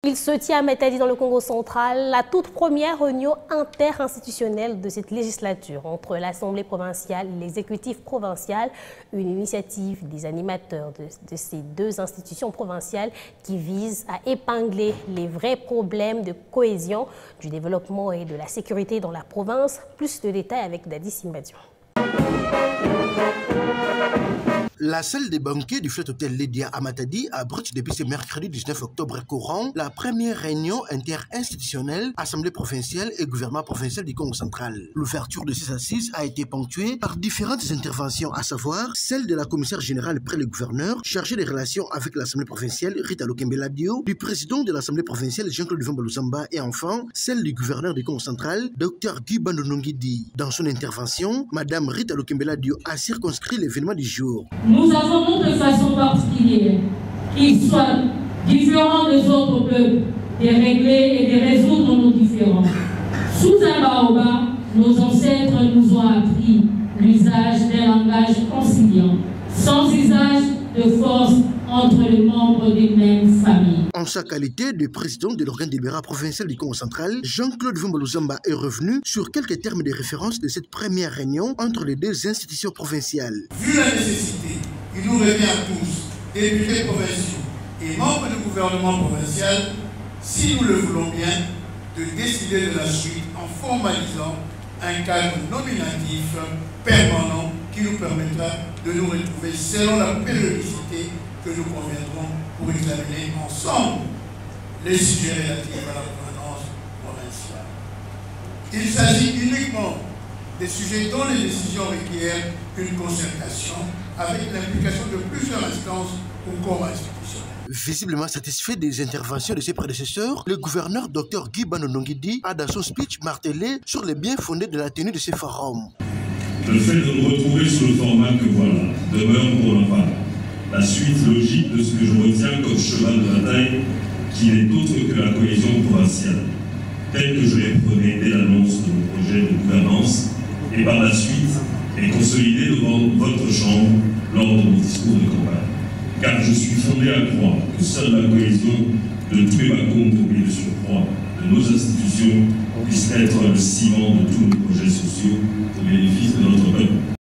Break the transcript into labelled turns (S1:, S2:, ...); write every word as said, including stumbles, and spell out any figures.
S1: Il se tient à Matadi dans le Congo central, la toute première réunion interinstitutionnelle de cette législature entre l'Assemblée provinciale et l'exécutif provincial, une initiative des animateurs de, de ces deux institutions provinciales qui vise à épingler les vrais problèmes de cohésion, du développement et de la sécurité dans la province. Plus de détails avec Dadi Simbadion.
S2: La salle des banquets du Flat Hotel Lydia à Matadi abrite depuis ce mercredi dix-neuf octobre courant la première réunion interinstitutionnelle Assemblée provinciale et gouvernement provincial du Congo central. L'ouverture de ces assises a été ponctuée par différentes interventions, à savoir celle de la commissaire générale près le gouverneur chargée des relations avec l'Assemblée provinciale Rita Lokembela-Dio, du président de l'Assemblée provinciale Jean-Claude Vumba-Luzamba et enfin celle du gouverneur du Congo central Dr Guy Bandonongidi. Dans son intervention, Madame Rita Lokembela-Dio a circonscrit l'événement du jour.
S3: Nous avons notre façon particulière, qu'ils soient différents des autres peuples, de régler et de résoudre nos différends. Sous un baobab, nos ancêtres nous ont appris l'usage d'un langage conciliant, sans usage de force entre les membres des mêmes familles.
S2: En sa qualité de président de l'organe délibérant provincial du Congo central, Jean-Claude Vumba-Luzamba est revenu sur quelques termes de référence de cette première réunion entre les deux institutions provinciales.
S4: Vu la nécessité, il nous revient à tous, députés provinciaux et membres du gouvernement provincial, si nous le voulons bien, de décider de la suite en formalisant un cadre nominatif permanent qui nous permettra de nous retrouver selon la périodicité que nous conviendrons pour examiner ensemble les sujets relatifs à la gouvernance provinciale. Il s'agit uniquement des sujets dont les décisions requièrent une concertation avec l'implication de plusieurs instances ou corps institutionnels.
S2: Visiblement satisfait des interventions de ses prédécesseurs, le gouverneur Dr Guy Bandonongidi a dans son speech martelé sur les biens fondés de la tenue de ces forums.
S5: Le fait de nous retrouver sous le format que voilà demeure pour ma part la suite logique de ce que je retiens comme cheval de bataille qui n'est autre que la cohésion provinciale, telle que je l'ai prônée dès l'annonce de mon projet de gouvernance et par la suite est consolidée devant votre chambre lors de mon discours de campagne. Car je suis fondé à croire que seule la cohésion de tous les Bakongo et le surcroît de nos institutions puisse être le ciment de tous nos projets sociaux au bénéfice de notre peuple.